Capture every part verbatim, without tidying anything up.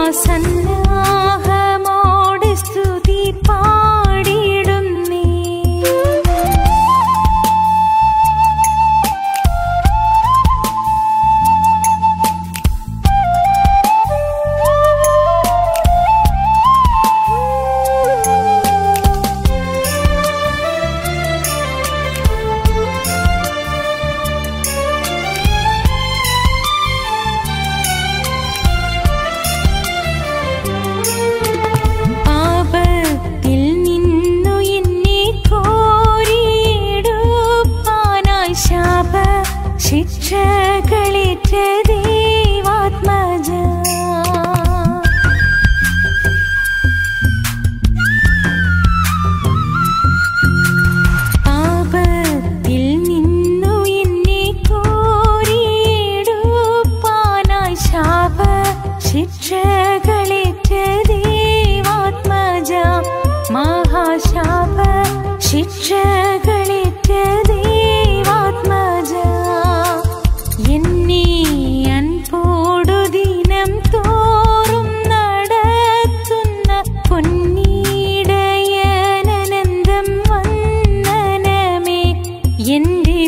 സന്നാഹമോടെ സ്തുതി പാടിയിടുന്നേ. ശിക്ഷകളേറ്റ ദൈവാത്മജ പാപത്തിൽ നിന്നു എന്നെ കോരിയെടുപ്പാനായി ശാപ ശിക്ഷകളേറ്റ ദൈവാത്മജ മഹാശാപ ശിക്ഷകളേറ്റ ദൈവാത്മജ എന്നെ അൻപോടു ദിനം തോറും നടത്തുന്ന പൊന്നീടയനന്തം വന്ദനമേ. എന്റെ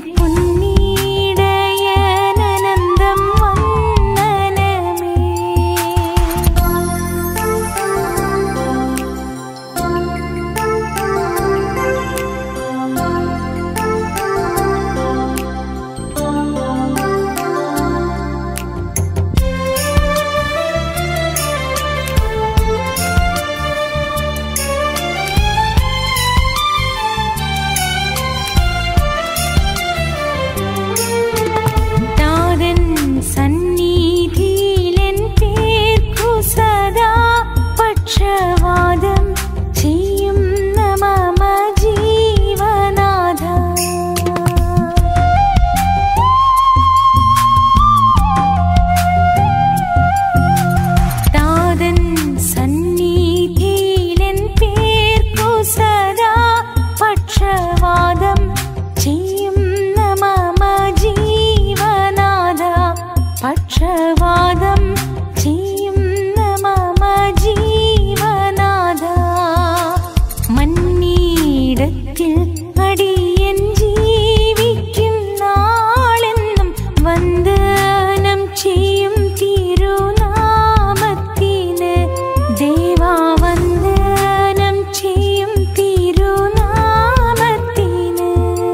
പൊന്നീടയനന്തം വന്ദനമേ. പക്ഷവാദം ചെയ്യുന്ന മമ ജീവനാഥ താതൻ സന്നിധിയിലെൻ പേർക്കു സദാ പക്ഷവാദം ചെയ്യുന്ന മമ ജീവനാഥ പക്ഷവാദം ചെയ്യുന്ന മമ ജീവനാഥ മന്നീടത്തിൽ അടിയൻ ജീവിക്കും നാളെന്നും വന്ദനം ചെയ്യും തിരുനാമത്തിന് ദേവാ വന്ദനം ചെയ്യും തിരുനാമത്തിന്.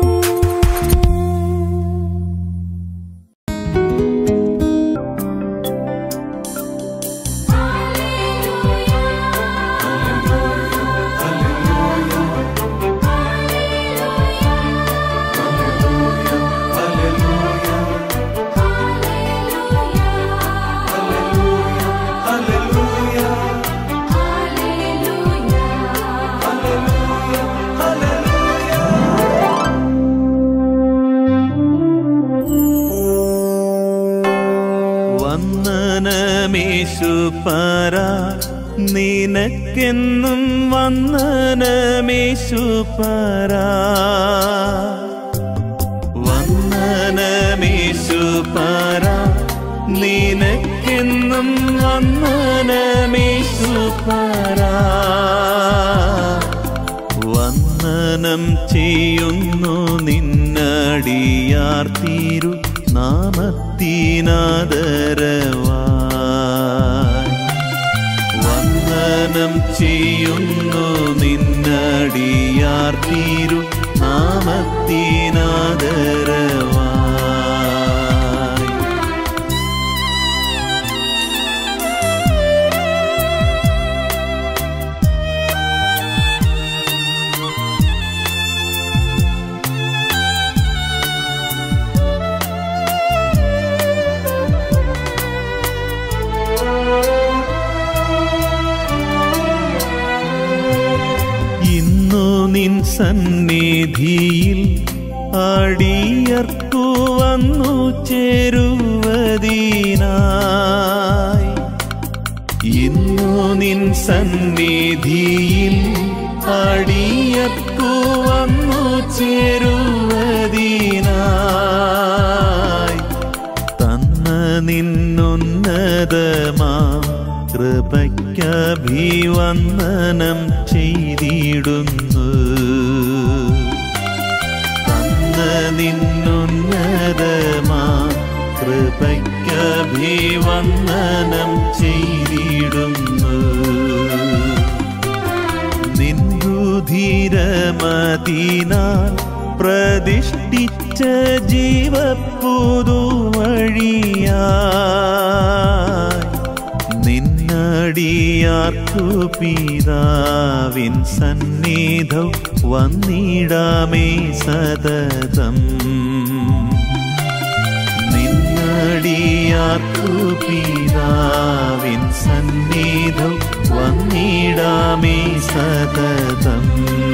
വന്ദനമേശുപര നിനക്കെന്നും വന്ദനമേശുപര വന്ദനമേശുപര നിനക്കെന്നും വന്ദനമേശുപര വന്ദനം ചെയ്യുന്നു നിന്നടിയാർ തിരു നാമത്തിനാദരവായി വന്ദനം ചെയ്യുന്നു നിന്നടിയാർ തിരു നാമത്തിനാദരവായി. നിൻ സന്നിധിയിൽ അടിയർക്കു വന്നു ചേരുവതിനായി ഇന്നു നിൻ സന്നിധിയിൽ അടിയർക്കു വന്നു ചേരുവതിനായി തന്ന നിന്നുന്നതമാ കൃപയ്ക്കഭിവന്ദനം ചെയ്തിടുന്നു. അന്ന് നിന്നുന്നതമാ കൃപയ്ക്കഭിവന്ദനം ചെയ്തിടുന്നു. നിൻരുധിരമതിനാൽ പ്രതിഷ്ഠിച്ച ജീവപ്പുതുവഴിയായി നിന്നടിയാർക്കു പിതാവിൻ സന്നിധൗ വന്നിടാമേ സതതം. നിന്നടിയാർക്കു പിതാവിൻ സന്നിധൗ വന്നിടാമേ സതതം.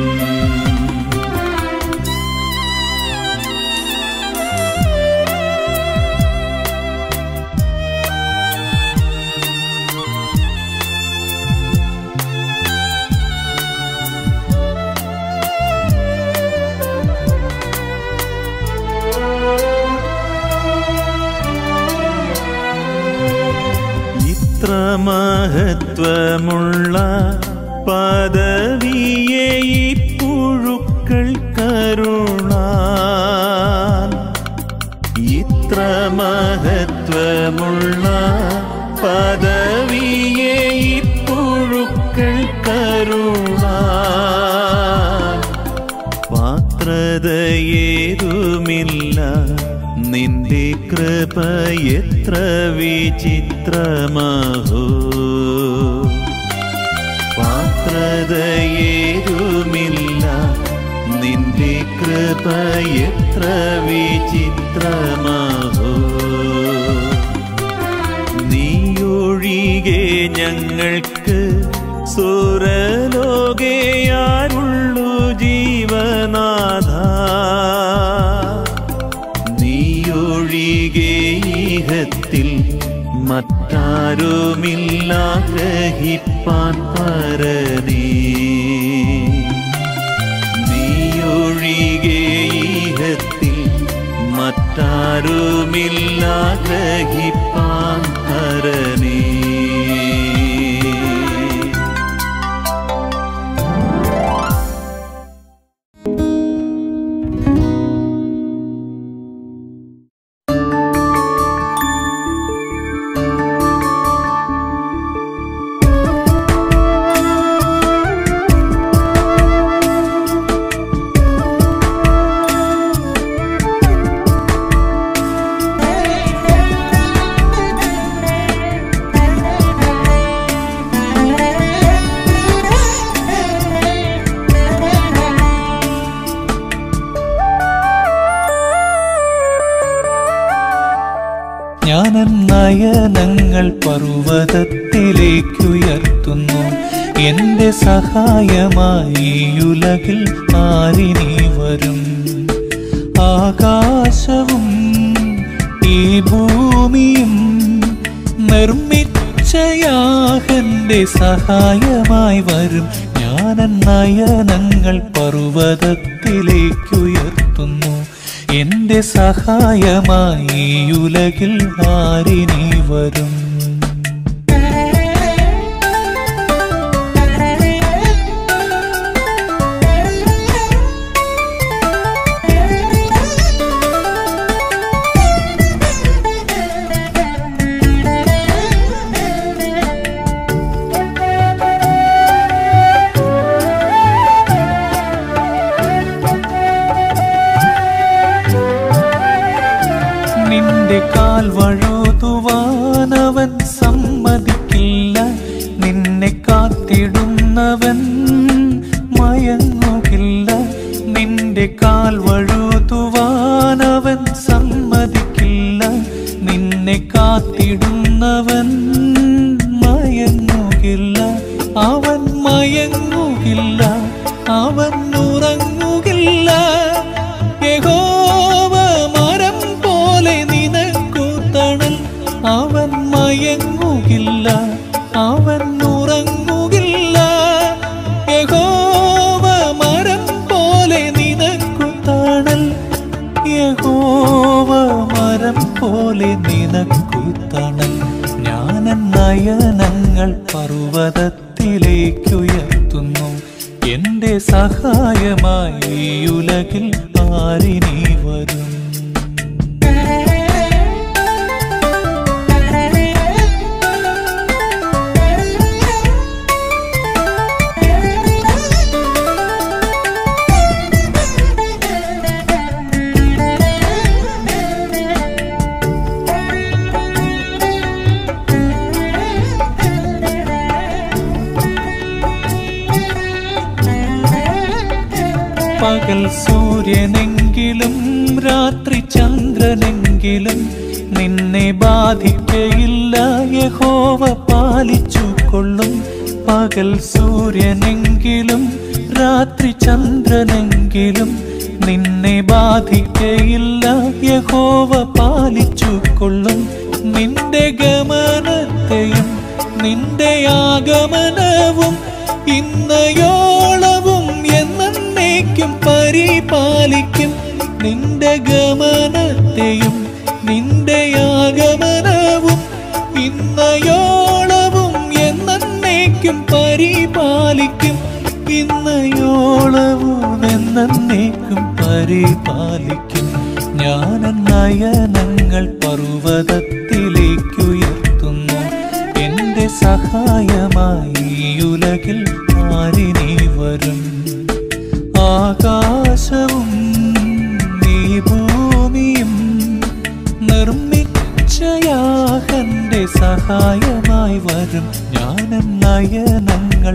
ഇത്ര മഹത്വമുള്ള പദവിയെ ഈ പുഴുക്കൾ കരുളാൻ. ഇത്ര മഹത്വമുള്ള പദവിയെ ഈ പുഴുക്കൾ കരുളാൻ. പാത്രതയേതുമില്ല നിന്റെ കൃപ എത്ര വിചിത്രമഹോ. പാത്രതയേതുമില്ല നിന്റെ കൃപ എത്ര വിചിത്രമഹോ. നീയൊഴികെ ഞങ്ങൾക്ക് സുരലോകയാരുള്ളു ജീവനാഥ. നീയൊഴികേഹത്തിൽ മറ്റാരുമില്ല ഗ്രഹിപ്പാൻ പരനേ. നീയൊഴികേഹത്തിൽ മറ്റാരുമില്ല ഗ്രഹിപ്പാൻ പരനേ. നയനങ്ങൾ പർവ്വതത്തിലേക്കുയർത്തുന്നു. എന്റെ സഹായമായി ഉലകിൽ ആരിനി വരും. ആകാശവും ഈ ഭൂമിയും നിർമ്മിച്ച യാഹന്റെ സഹായമായി വരും. ഞാൻ നയനങ്ങൾ പർവ്വതത്തിലേക്കുയർത്തുന്നു. എന്റെ സഹായമായി ഉലകിൽ ആരിനി വരും. നിന്റെ കാൽ വഴുതുവാനവൻ സമ്മതിക്കില്ല. നിന്നെ കാത്തിടുന്നവൻ മയങ്ങുകില്ല. നിന്റെ കാൽ വഴുതുവാനവൻ സമ്മതിക്കില്ല. നിന്നെ കാത്തിടുന്നവൻ മയങ്ങുകില്ല. അവൻ മയങ്ങുകില്ല, അവൻ ഉറങ്ങുകില്ല. യഹോവ മരം പോലെ നിനക്കു തണൽ. അവൻ മയങ്ങുകില്ല, അവൻ ഉറങ്ങുകില്ല. യഹോവ മരം പോലെ നിനക്കു തണൽ. യഹോവ മരം പോലെ നിനക്കു തണൽ. ഞാൻ നയനങ്ങൾ ഞങ്ങൾ പർവ്വതത്തിലേക്കുയർത്തുന്നു. എന്റെ സഹായമായി ഈ ഉലകിൽ ആരിനി വരും? പകൽ സൂര്യനെങ്കിലും രാത്രി ചന്ദ്രനെങ്കിലും നിന്നെ ബാധിക്കയില്ല, യഹോവ പാലിച്ചു കൊള്ളും. പകൽ സൂര്യനെങ്കിലും രാത്രി ചന്ദ്രനെങ്കിലും നിന്നെ ബാധിക്കയില്ല, യഹോവ പാലിച്ചു കൊള്ളും. നിന്റെ ഗമനത്തെയും നിന്റെ ആഗമനവും ഇന്നയോളവും എന്നേക്കും പരിപാലിക്കും. നിന്റെ ഗമനത്തെയും നിന്റെ ആഗമനവും ഇന്നയോളവും എന്നേക്കും പരിപാലിക്കും. ഇന്നയോളവും എന്നേക്കും പരിപാലിക്കും. ഞാൻ നയനങ്ങൾ പർവ്വതത്തിലേക്കുയർത്തുന്നു. എന്റെ സഹായമായി ഉലകിൽ ആരിനി വരും? ആകാശവും നീ ഭൂമിയും നിർമ്മിച്ച യാഹന്റെ സഹായമായി വരും. ഞാൻ നയനങ്ങൾ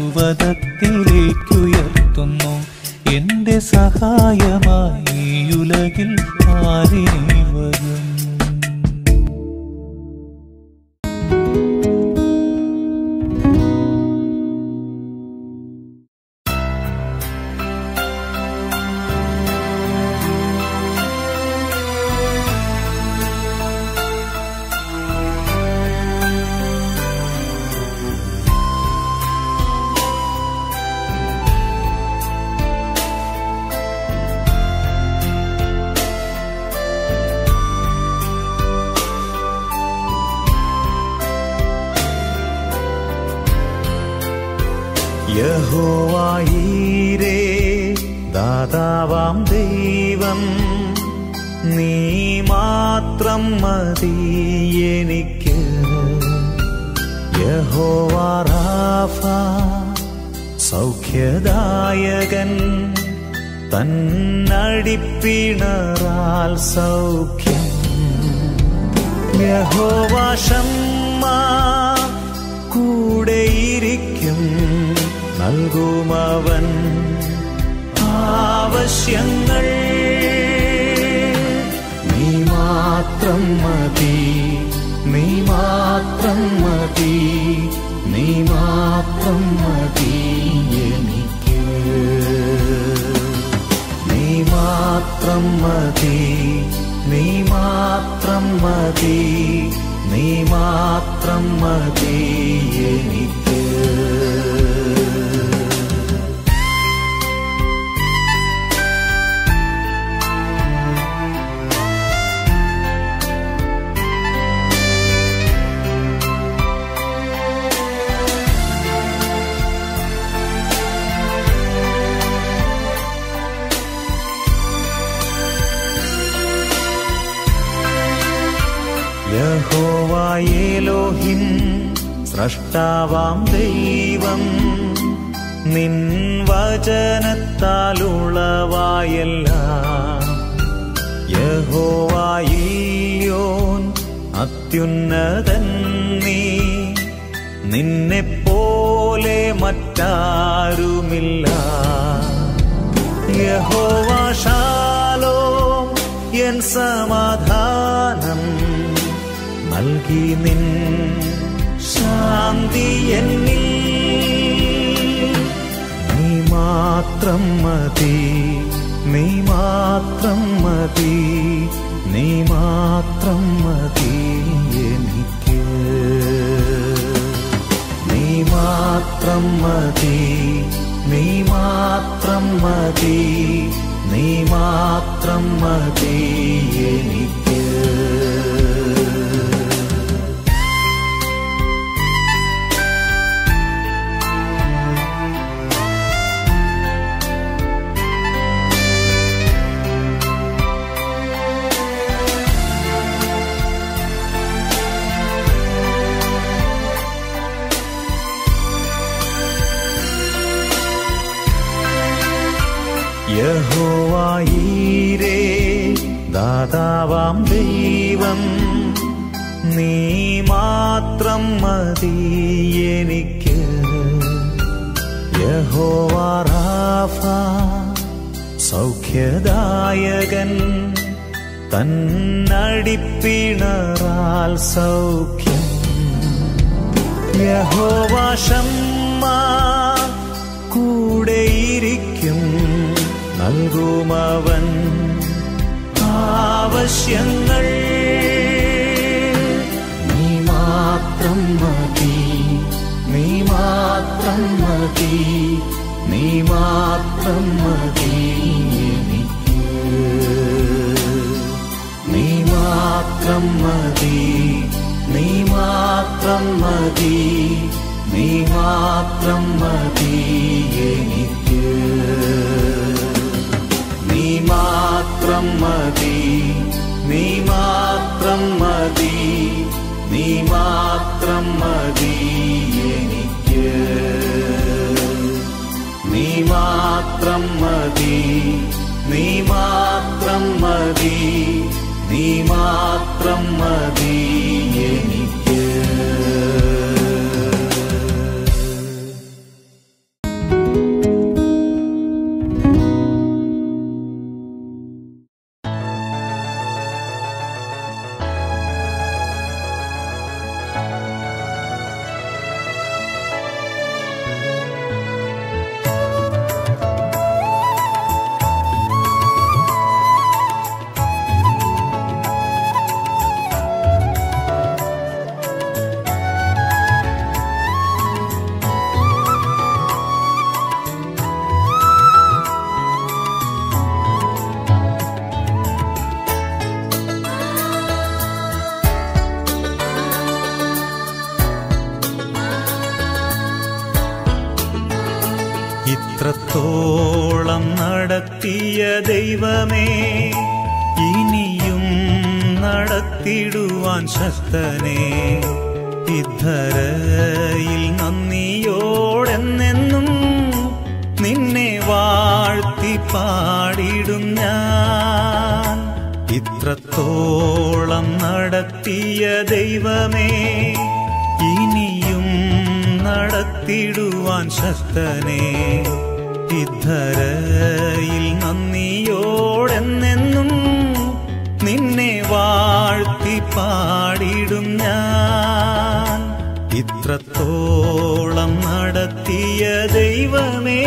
പർവ്വതത്തിലേക്കുയർത്തുന്നു. എന്റെ സഹായമായി ഉലകിൽ ആരിനി വരും? യഹോവയീരേ ദാതാവാം ദൈവം, നീ മാത്രം മതി എനിക്ക്. യഹോവ റാഫ സൗഖ്യദായകൻ, തന്നടിപ്പിണറാൽ സൗഖ്യം. യഹോവ ശമ്മ കൂടെയിരിക്കും, നൽകുമവൻ ആവശ്യങ്ങൾ. നീ മാത്രം മതി, നീ മാത്രം മതി, നീ മാത്രം മതി എനിക്ക്. നീ മാത്രം മതി, നീ മാത്രം മതി, നീ മാത്രം മതി എനിക്ക്. യഹോവ എലോഹിം സ്രഷ്ടാവാം ദൈവം, നിൻ വചനത്താലുളവായെല്ലാം. യഹോവ ഇല്യോൻ അത്യുന്നതൻ നീ, നിന്നെപ്പോലെ മറ്റാരുമില്ല. യഹോവ ശാലോം എൻ സമാധാനം, നൽകി നിൻ ശാന്തി എന്നിൽ. നീ മാത്രം മതി, നീ മാത്രം മതി, നീ മാത്രം മതി എനിക്ക്. നീ മാത്രം മതി, നീ മാത്രം മതി, നീ മാത്രം മതി എനിക്ക്. യഹോവയീരേ ദാതാവാം ദൈവം, നീ മാത്രം മതി എനിക്ക്. യഹോവ റാഫ സൗഖ്യദായകൻ, തന്നടിപ്പിണറാൽ സൗഖ്യം. യഹോവ ശമ്മ കൂടെയിരിക്കും, നൽകുമവൻ ആവശ്യങ്ങൾ. നീ മാത്രം മതി, നീ മാത്രം മതി, നീ മാത്രം മതി എനിക്ക്. നീ മാത്രം മതി, നീ മാത്രം മതി, നീ മാത്രം മതി എനിക്ക്. നീ മാത്രം മതി, നീ മാത്രം മതി, നീ മാത്രം മതി എനിക്ക്. നീ മാത്രം മതി, നീ മാത്രം മതി, നീ മാത്രം മതി എനിക്ക്. ഇത്രത്തോളം നടത്തിയ ദൈവമേ, ഇനിയും നടത്തിടുവാൻ ശക്തനേ. ഇദ്ധരയിൽ നന്ദിയോടെന്നെന്നും നിന്നെ വാഴ്ത്തി പാടിടും ഞാൻ. ഇത്രത്തോളം നടത്തിയ ദൈവമേ, ഇനിയും നടത്തിടുവാൻ ശക്തനേ. ഇദ്ധരയിൽ നന്ദിയോടെന്നെന്നും നിന്നെ വാഴ്ത്തി പാടിടും ഞാൻ. ഇത്രത്തോളം നടത്തിയ ദൈവമേ,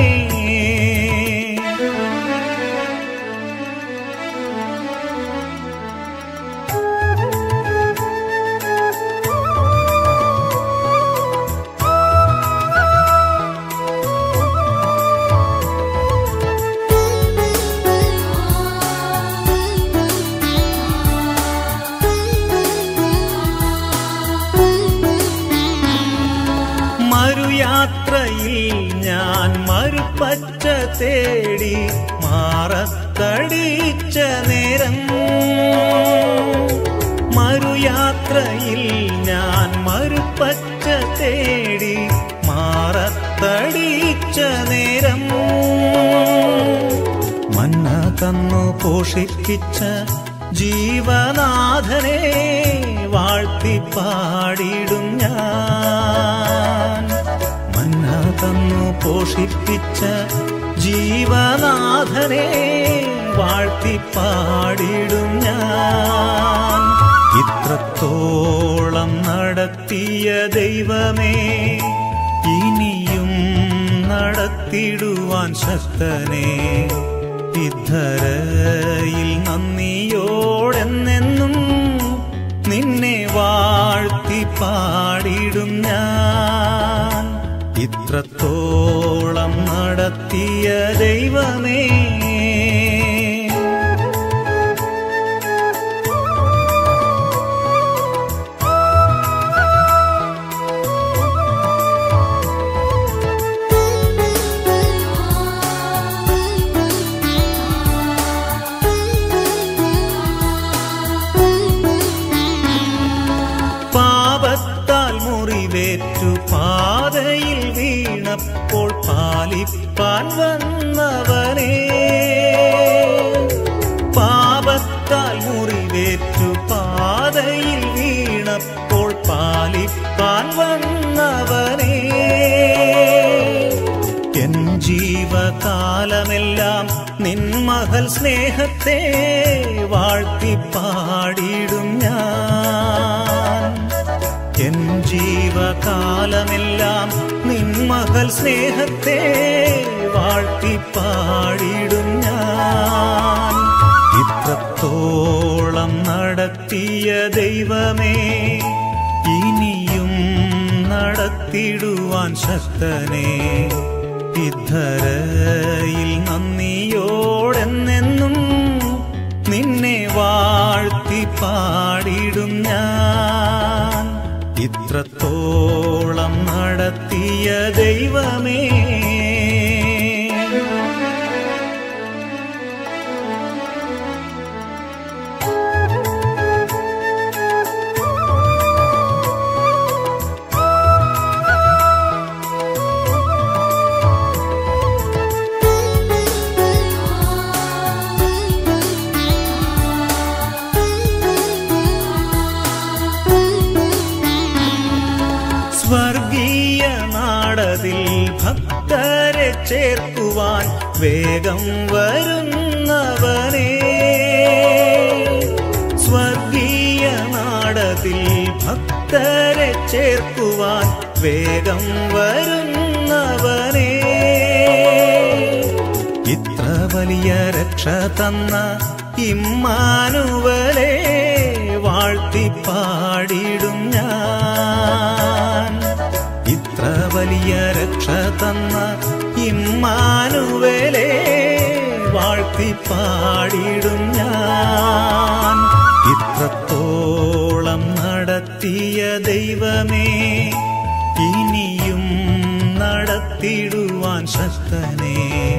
യാത്രയിൽ ഞാൻ മരുപ്പച്ച തേടി മാറത്തടിച്ച നേരം. മറുയാത്രയിൽ ഞാൻ മരുപ്പച്ച തേടി മാറത്തടിച്ച നേരം. മന്ന തന്നു പോഷിപ്പിച്ച ജീവനാഥനെ വാഴ്ത്തി പാടിടും ഞാൻ. മന്ന തന്നു പോഷിപ്പിച്ച ജീവനാഥനെ വാഴ്ത്തി പാടിടും ഞാൻ. ഇത്രത്തോളം നടത്തിയ ദൈവമേ, ഇനിയും നടത്തിടുവാൻ ശക്തനേ. ഇദ്ധരയിൽ നന്ദിയോടെന്നെന്നും നിന്നെ വാഴ്ത്തി പാടിടും ഞാൻ. ഇത്രത്തോളം നടത്തിയ ദൈവമേ, പാതയിൽ വീണപ്പോൾ പാലിപ്പാൻ വന്നവനേ. ജീവകാലമെല്ലാം നിൻ മഹൽ സ്നേഹത്തെ വാഴ്ത്തിപ്പാടിടും ഞാൻ. എൻ ജീവകാലമെല്ലാം നിൻ മഹൽ സ്നേഹത്തെ വാഴ്ത്തിപ്പാടിടും ഞാൻ. ഇത്രത്തോളം നടത്തിയ ദൈവമേ, ഇനിയും നടത്തിടുവാൻ ശക്തനേ, ഇദ്ധരയിൽ നന്ദിയോടെന്നെന്നും നിന്നെ വാഴ്ത്തിപ്പാടിടും ഞാൻ. ഇത്രത്തോളം നടത്തിയ ദൈവമേ, സ്വർഗീയ നാടതിൽ ഭക്തരെ ചേർക്കുവാൻ വേഗം വരുന്നവനേ. സ്വർഗീയ നാടതിൽ ഭക്തരെ ചേർക്കുവാൻ വേഗം വരുന്നവനേ. ഇത്ര വലിയ രക്ഷ തന്ന ഇമ്മാനുവലേ, വാഴ്ത്തിപ്പാടിടും ഞാൻ. ഇത്ര വലിയ രക്ഷ തന്ന ഇമ്മാനുവലേ, വാഴ്ത്തിപ്പാടിടും ഞാൻ. ഇത്രത്തോളം നടത്തിയ ദൈവമേ, ഇനിയും നടത്തിടുവാൻ ശക്തനേ,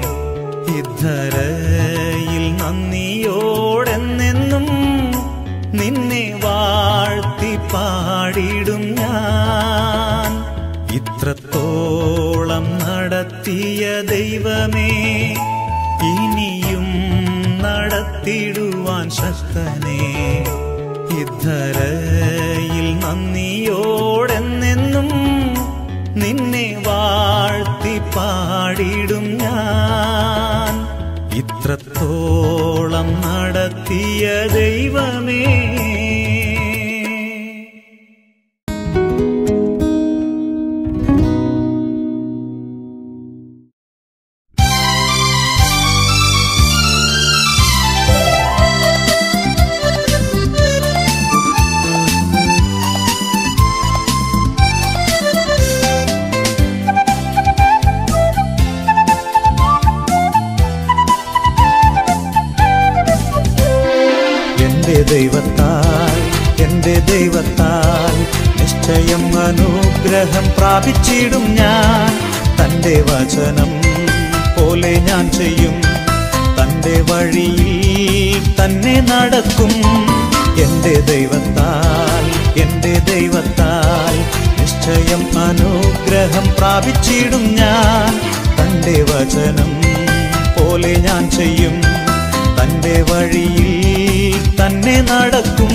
ഇദ്ധരയിൽ നന്ദിയോടെന്നെന്നും നിന്നെ വാഴ്ത്തിപ്പാടിടും ഞാൻ. ഇത്രത്തോളം നടത്തിയ ദൈവമേ, ഇനിയും നടത്തിടുവാൻ ശക്തനേ, ഇദ്ധരയിൽ നന്ദിയോടെന്നെന്നും നിന്നെ വാഴ്ത്തിപ്പാടിടും ഞാൻ. ഇത്രത്തോളം നടത്തിയ ദൈവമേ, ദൈവത്താൽ എന്റെ ദൈവത്താൽ നിശ്ചയം അനുഗ്രഹം പ്രാപിച്ചിടും ഞാൻ. തന്റെ വചനം പോലെ ഞാൻ ചെയ്യും, തന്റെ വഴിയിൽ തന്നെ നടക്കും. എന്റെ ദൈവത്താൽ എന്റെ ദൈവത്താൽ നിശ്ചയം അനുഗ്രഹം പ്രാപിച്ചിടും ഞാൻ. തന്റെ വചനം പോലെ ഞാൻ ചെയ്യും, തന്റെ വഴിയിൽ തന്നെ നടക്കും.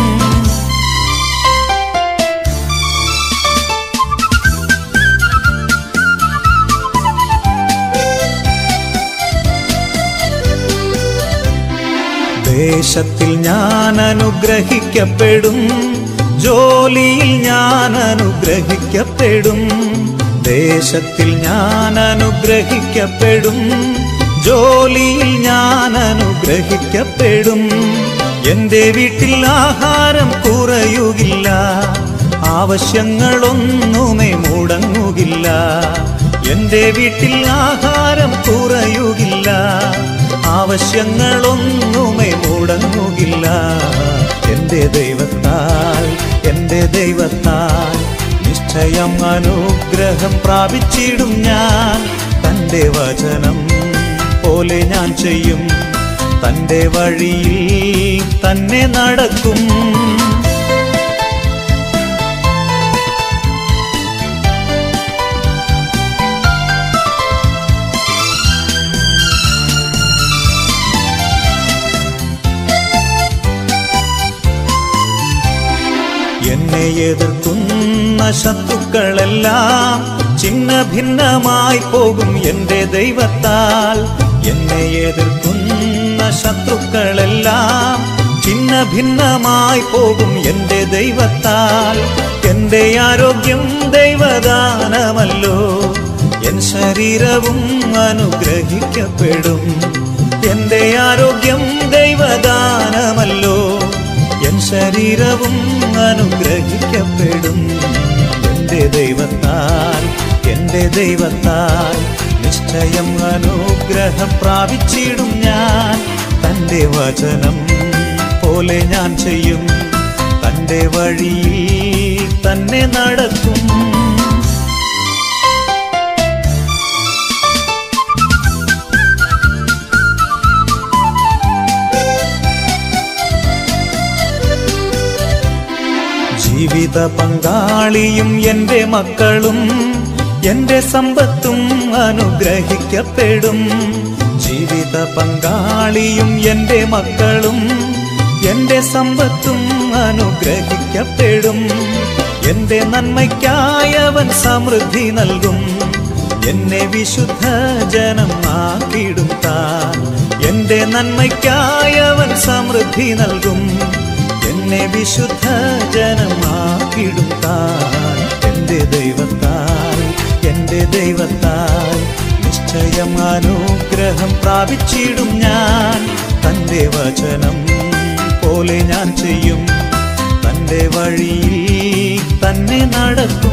ദേശത്തിൽ ഞാൻ അനുഗ്രഹിക്കപ്പെടും, ജോലിയിൽ ഞാൻ അനുഗ്രഹിക്കപ്പെടും. ദേശത്തിൽ ഞാൻ അനുഗ്രഹിക്കപ്പെടും, ജോലിയിൽ ഞാൻ അനുഗ്രഹിക്കപ്പെടും. എന്റെ വീട്ടിൽ ആഹാരം കുറയുകില്ല, ആവശ്യങ്ങളൊന്നുമേ മുടങ്ങുകില്ല. എന്റെ വീട്ടിൽ ആഹാരം കുറയുകില്ല, ആവശ്യങ്ങളൊന്നുമേ മുടങ്ങുകില്ല. എന്റെ ദൈവത്താൽ എന്റെ ദൈവത്താൽ നിശ്ചയം അനുഗ്രഹം പ്രാപിച്ചിടും ഞാൻ. തന്റെ വചനം പോലെ ഞാൻ ചെയ്യും, തന്റെ വഴിയിൽ തന്നെ നടക്കും. എന്നെ എതിർക്കുന്ന ശത്രുക്കളെല്ലാം ചിന്ന ഭിന്നമായി പോകും എൻ്റെ ദൈവത്താൽ. എന്നെ എതിർക്കുന്ന ശത്രുക്കളെല്ലാം ചിന്ന ഭിന്നമായി പോകും എൻ്റെ ദൈവത്താൽ. എൻ്റെ ആരോഗ്യം ദൈവദാനമല്ലോ, എൻ ശരീരവും അനുഗ്രഹിക്കപ്പെടും. എൻ്റെ ആരോഗ്യം ദൈവദാനമല്ലോ, എൻ ശരീരവും അനുഗ്രഹിക്കപ്പെടും. എൻ്റെ ദൈവത്താൽ എൻ്റെ ദൈവത്താൽ നിശ്ചയം അനുഗ്രഹം പ്രാപിച്ചിടും ഞാൻ. തൻ്റെ വചനം പോലെ ഞാൻ ചെയ്യും, തൻ്റെ വഴിയിൽ തന്നെ നടക്കും. ജീവിത പങ്കാളിയും എൻ്റെ മക്കളും എൻ്റെ സമ്പത്തും അനുഗ്രഹിക്കപ്പെടും. ജീവിത പങ്കാളിയും എൻ്റെ മക്കളും എൻ്റെ സമ്പത്തും അനുഗ്രഹിക്കപ്പെടും. എൻ്റെ നന്മയ്ക്കായവൻ സമൃദ്ധി നൽകും, എന്നെ വിശുദ്ധ ജനം ആക്കിയിടും താൻ. എൻ്റെ നന്മയ്ക്കായവൻ സമൃദ്ധി നൽകും, എന്നെ വിശുദ്ധ ജനമാക്കിടും താൻ. എൻ്റെ ദൈവത്താൽ എൻ്റെ ദൈവത്താൽ നിശ്ചയം അനുഗ്രഹം പ്രാപിച്ചിടും ഞാൻ. തൻ്റെ വചനം പോലെ ഞാൻ ചെയ്യും, തൻ്റെ വഴിയിൽ തന്നെ നടക്കും.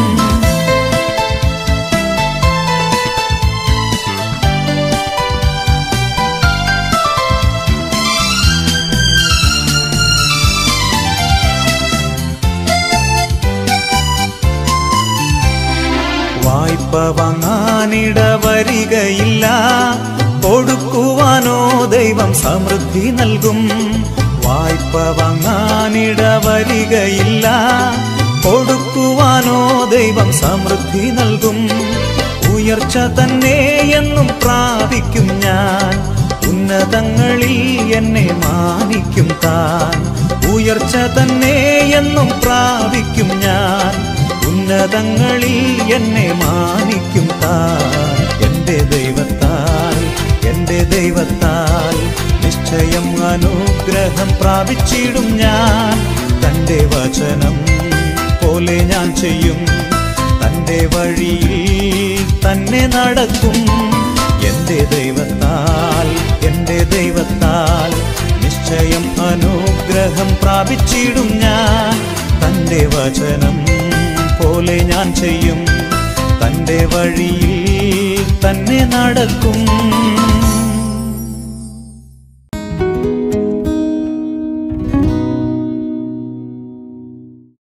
വായ്പ വാങ്ങാനിട വരികയില്ല, കൊടുക്കുവാനോ ദൈവം സമൃദ്ധി നൽകും. വായ്പ വാങ്ങാനിട വരികയില്ല, കൊടുക്കുവാനോ ദൈവം സമൃദ്ധി നൽകും. ഉയർച്ച തന്നെ എന്നും പ്രാപിക്കും ഞാൻ, ഉന്നതങ്ങളിൽ എന്നെ മാനിക്കും താൻ. ഉയർച്ച തന്നെ എന്നും പ്രാപിക്കും ഞാൻ, ഉന്നതങ്ങളിൽ എന്നെ മാനിക്കും താൻ. എൻ്റെ ദൈവത്താൽ എൻ്റെ ദൈവത്താൽ നിശ്ചയം അനുഗ്രഹം പ്രാപിച്ചിടും ഞാൻ. തൻ്റെ വചനം പോലെ ഞാൻ ചെയ്യും, തൻ്റെ വഴിയിൽ തന്നെ നടക്കും. എൻ്റെ ദൈവത്താൽ എൻ്റെ ദൈവത്താൽ നിശ്ചയം അനുഗ്രഹം പ്രാപിച്ചിടും ഞാൻ. തൻ്റെ വചനം പോലെ ഞാൻ ചെയ്യും, തൻ്റെ വഴിയിൽ തന്നെ നടക്കും.